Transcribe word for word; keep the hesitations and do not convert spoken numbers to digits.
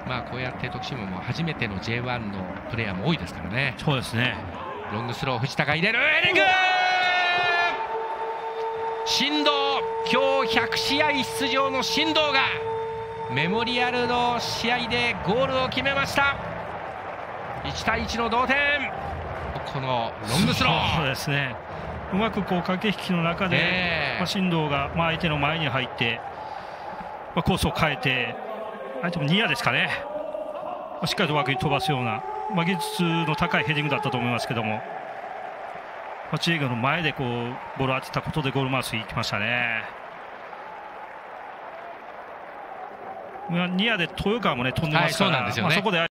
まあこうやって徳島も初めての ジェイワン のプレーヤーも多いですからね。 そうですね。 ロングスロー、藤田が入れる、ヘディング、進藤、今日ひゃくしあい出場の進藤がメモリアルの試合でゴールを決めました。いちたいいちの同点。このロングスロー、 そうですね、うまくこう駆け引きの中で、えーまあ、進藤が、まあ、相手の前に入って、まあ、コースを変えて、相手もニアですかね、まあ、しっかりと枠に飛ばすような、まあ、技術の高いヘディングだったと思いますけども、まあ、チームの前でこうボールを当てたことでゴールマウスに行きましたね。ニアで豊川もね飛んでますから、はい、そうなんですよね。まあそこで